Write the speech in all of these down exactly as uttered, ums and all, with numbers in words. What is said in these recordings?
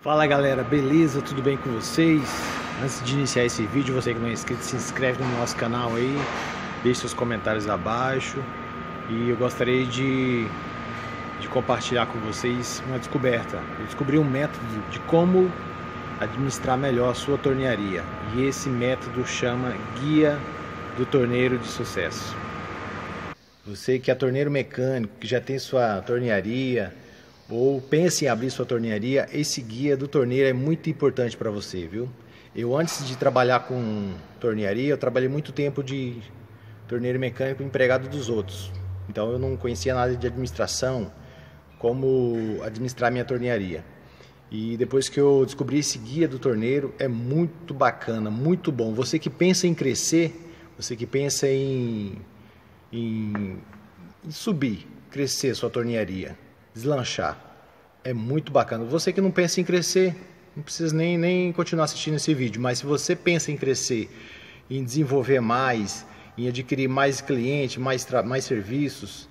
Fala galera, beleza? Tudo bem com vocês? Antes de iniciar esse vídeo, você que não é inscrito, se inscreve no nosso canal aí, deixe seus comentários abaixo. E eu gostaria de, de compartilhar com vocês uma descoberta. Eu descobri um método de como administrar melhor a sua tornearia, e esse método chama Guia do Torneiro de Sucesso. Você que é torneiro mecânico, que já tem sua tornearia, ou pense em abrir sua tornearia, esse guia do torneiro é muito importante para você, viu? Eu, antes de trabalhar com tornearia, eu trabalhei muito tempo de torneiro mecânico empregado dos outros. Então eu não conhecia nada de administração, como administrar minha tornearia. E depois que eu descobri esse guia do torneiro, é muito bacana, muito bom. Você que pensa em crescer, você que pensa em, em, em subir, crescer sua tornearia, deslanchar, é muito bacana. Você que não pensa em crescer, não precisa nem, nem continuar assistindo esse vídeo, mas se você pensa em crescer, em desenvolver mais, em adquirir mais clientes, mais, mais serviços,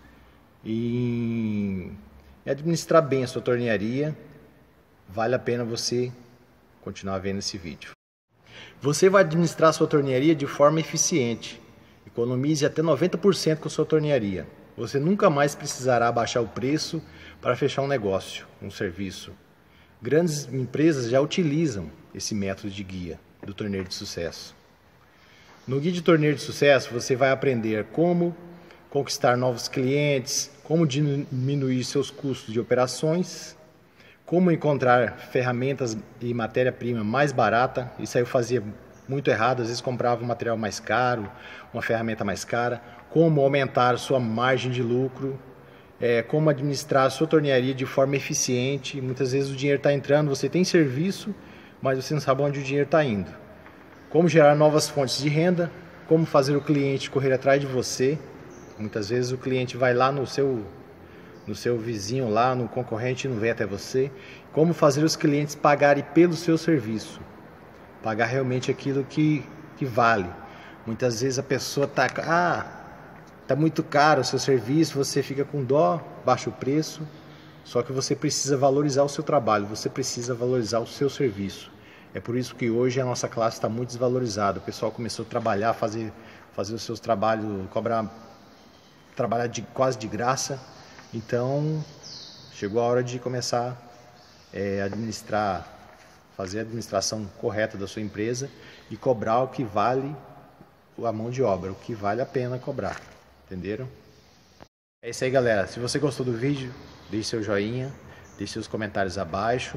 em administrar bem a sua tornearia, vale a pena você continuar vendo esse vídeo. Você vai administrar a sua tornearia de forma eficiente. Economize até noventa por cento com a sua tornearia. Você nunca mais precisará baixar o preço para fechar um negócio, um serviço. Grandes empresas já utilizam esse método de guia do torneiro de sucesso. No Guia de Torneiro de Sucesso, você vai aprender como conquistar novos clientes, como diminuir seus custos de operações, como encontrar ferramentas e matéria-prima mais barata. Isso aí eu fazia muito errado, às vezes comprava um material mais caro, uma ferramenta mais cara. Como aumentar sua margem de lucro, é, como administrar a sua tornearia de forma eficiente. Muitas vezes o dinheiro está entrando, você tem serviço, mas você não sabe onde o dinheiro está indo. Como gerar novas fontes de renda, como fazer o cliente correr atrás de você. Muitas vezes o cliente vai lá no seu, no seu vizinho, lá no concorrente, e não vem até você. Como fazer os clientes pagarem pelo seu serviço, pagar realmente aquilo que, que vale. Muitas vezes a pessoa está... Ah, está muito caro o seu serviço, você fica com dó, baixa o preço, só que você precisa valorizar o seu trabalho, você precisa valorizar o seu serviço. É por isso que hoje a nossa classe está muito desvalorizada. O pessoal começou a trabalhar, fazer, fazer os seus trabalhos, cobrar, trabalhar de, quase de graça. Então, chegou a hora de começar a é, administrar, fazer a administração correta da sua empresa e cobrar o que vale a mão de obra, o que vale a pena cobrar. Entenderam? É isso aí, galera. Se você gostou do vídeo, deixe seu joinha, deixe seus comentários abaixo.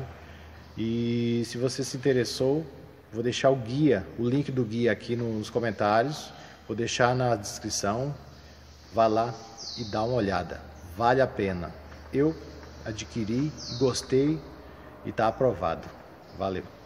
E se você se interessou, vou deixar o guia, o link do guia aqui nos comentários. Vou deixar na descrição. Vá lá e dá uma olhada. Vale a pena. Eu adquiri, gostei e está aprovado. Valeu!